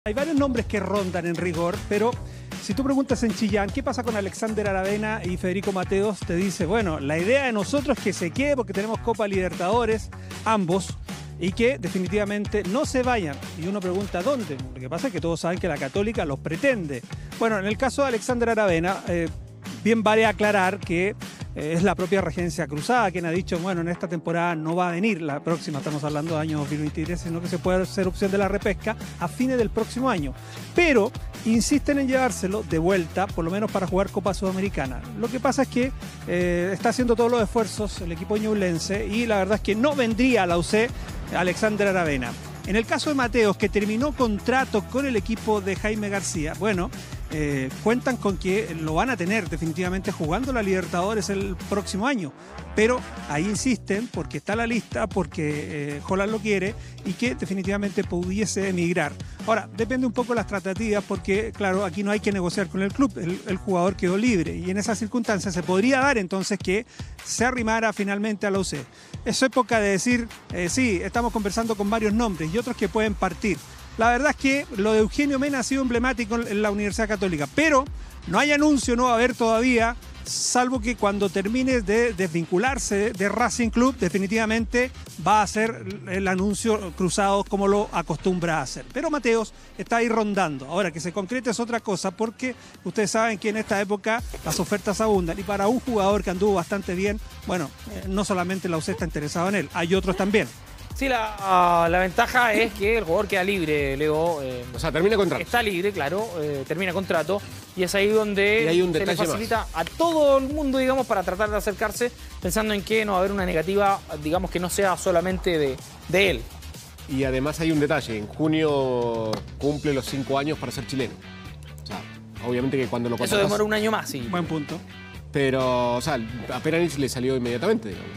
Hay varios nombres que rondan en rigor, pero si tú preguntas en Chillán, ¿qué pasa con Alexander Aravena y Federico Mateos? Te dice, bueno, la idea de nosotros es que se quede porque tenemos Copa Libertadores, ambos, y que definitivamente no se vayan. Y uno pregunta, ¿dónde? Lo que pasa es que todos saben que la Católica los pretende. Bueno, en el caso de Alexander Aravena, bien vale aclarar que es la propia Regencia Cruzada quien ha dicho, bueno, en esta temporada no va a venir, la próxima, estamos hablando de año 2023, sino que se puede hacer opción de la repesca a fines del próximo año. Pero insisten en llevárselo de vuelta, por lo menos para jugar Copa Sudamericana. Lo que pasa es que está haciendo todos los esfuerzos el equipo ñublense y la verdad es que no vendría a la UC Alexander Aravena. En el caso de Mateos, que terminó contrato con el equipo de Jaime García, bueno, cuentan con que lo van a tener definitivamente jugando la Libertadores el próximo año. Pero ahí insisten porque está la lista, porque Holland lo quiere y que definitivamente pudiese emigrar. Ahora, depende un poco de las tratativas porque, claro, aquí no hay que negociar con el club, el jugador quedó libre y en esas circunstancias se podría dar entonces que se arrimara finalmente a la UC. Es época de decir, sí, estamos conversando con varios nombres y otros que pueden partir. La verdad es que lo de Eugenio Mena ha sido emblemático en la Universidad Católica, pero no hay anuncio, no va a haber todavía, salvo que cuando termine de desvincularse de Racing Club, definitivamente va a hacer el anuncio cruzado como lo acostumbra a hacer. Pero Mateos está ahí rondando. Ahora, que se concrete es otra cosa, porque ustedes saben que en esta época las ofertas abundan. Y para un jugador que anduvo bastante bien, bueno, no solamente la UC está interesado en él, hay otros también. Sí, la ventaja es que el jugador queda libre, Leo. O sea, termina contrato. Está libre, claro, termina contrato. Y es ahí donde se le facilita a todo el mundo, digamos, para tratar de acercarse, pensando en que no va a haber una negativa, digamos, que no sea solamente de él. Y además hay un detalle, en junio cumple los 5 años para ser chileno. O sea, obviamente que cuando lo contratas... Eso demora un año más, sí. Buen punto. Pero, o sea, a Peranich le salió inmediatamente, digamos.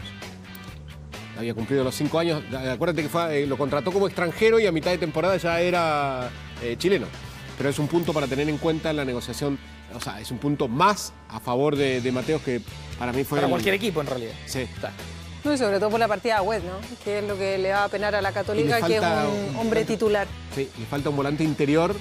Había cumplido los 5 años. Acuérdate que lo contrató como extranjero y a mitad de temporada ya era chileno. Pero es un punto para tener en cuenta en la negociación. O sea, es un punto más a favor de Mateos que para mí fue... Para cualquier equipo, en realidad. Sí. Está. No, y sobre todo por la partida de Wed, ¿no? Que es lo que le va a penar a la Católica, que es un hombre titular. Sí, le falta un volante interior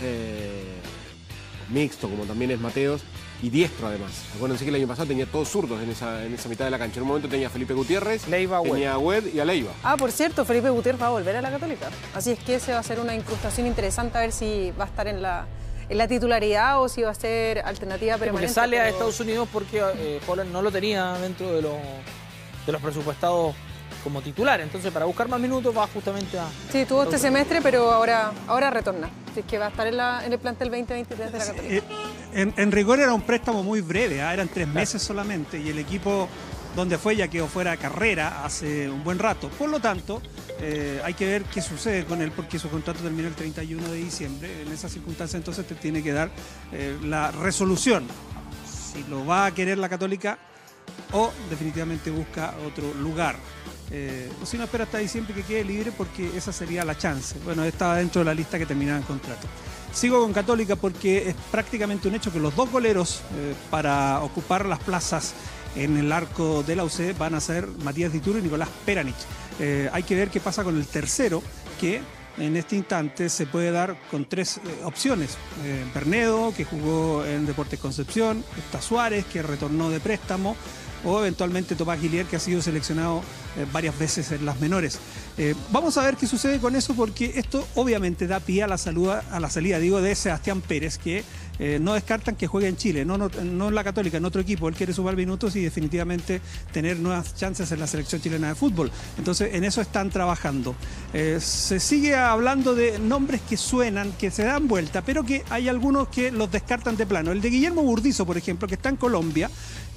mixto, como también es Mateos, y diestro además. Acuérdense que el año pasado tenía todos zurdos en esa mitad de la cancha. En un momento tenía a Felipe Gutiérrez, Leiva, tenía a Wed y a Leiva. Ah, por cierto, Felipe Gutiérrez va a volver a la Católica. Así es que ese va a ser una incrustación interesante, a ver si va a estar en la titularidad o si va a ser alternativa permanente. Porque sale a Estados Unidos porque Holland no lo tenía dentro de los presupuestados como titular. Entonces, para buscar más minutos va justamente a... Sí, tuvo este semestre, pero ahora retorna. Así es que va a estar en el plantel 2023 de la Católica. En rigor era un préstamo muy breve, eran 3 meses solamente, y el equipo donde fue ya quedó fuera de carrera hace un buen rato. Por lo tanto, hay que ver qué sucede con él, porque su contrato termina el 31 de diciembre. En esa circunstancia entonces te tiene que dar la resolución, si lo va a querer la Católica o definitivamente busca otro lugar. O si no, espera hasta diciembre que quede libre, porque esa sería la chance. Bueno, estaba dentro de la lista que terminaba en contrato. Sigo con Católica porque es prácticamente un hecho que los 2 goleros para ocupar las plazas en el arco de la UC van a ser Matías Dituro y Nicolás Peranich. Hay que ver qué pasa con el tercero, que en este instante se puede dar con 3 opciones. Bernedo, que jugó en Deportes Concepción, está Suárez, que retornó de préstamo, o eventualmente Tomás Guillier, que ha sido seleccionado varias veces en las menores. Vamos a ver qué sucede con eso, porque esto obviamente da pie a la salida de Sebastián Pérez, que no descartan que juegue en Chile, no en la Católica, en otro equipo. Él quiere sumar minutos y definitivamente tener nuevas chances en la selección chilena de fútbol. Entonces, en eso están trabajando. Se sigue hablando de nombres que suenan, que se dan vuelta, pero que hay algunos que los descartan de plano. El de Guillermo Burdizo, por ejemplo, que está en Colombia,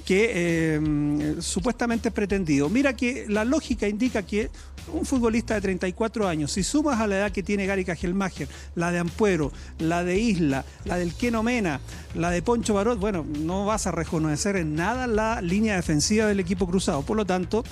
que supuestamente es pretendido. Mira que la lógica indica que un futbolista de 34 años, si sumas a la edad que tiene Gary Cajelmacher, la de Ampuero, la de Isla, la del Keno Mena, la de Poncho Barot, bueno, no vas a reconocer en nada la línea defensiva del equipo cruzado. Por lo tanto,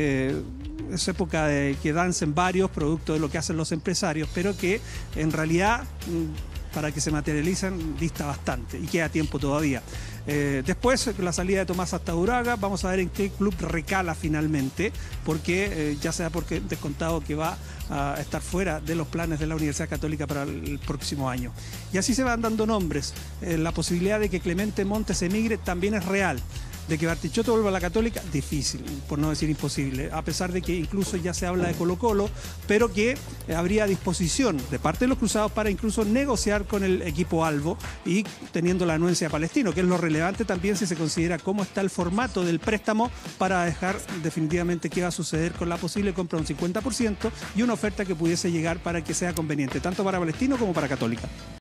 es época de que dancen varios, producto de lo que hacen los empresarios, pero que en realidad para que se materialicen dista bastante y queda tiempo todavía. Después, la salida de Tomás Astaburuaga, vamos a ver en qué club recala finalmente, porque ya se da por descontado que va a estar fuera de los planes de la Universidad Católica para el próximo año. Y así se van dando nombres. La posibilidad de que Clemente Montes emigre también es real. De que Bartichotto vuelva a la Católica, difícil, por no decir imposible, a pesar de que incluso ya se habla de Colo-Colo, pero que habría disposición de parte de los cruzados para incluso negociar con el equipo albo y teniendo la anuencia Palestino, que es lo relevante también si se considera cómo está el formato del préstamo para dejar definitivamente qué va a suceder con la posible compra de un 50% y una oferta que pudiese llegar para que sea conveniente, tanto para Palestino como para Católica.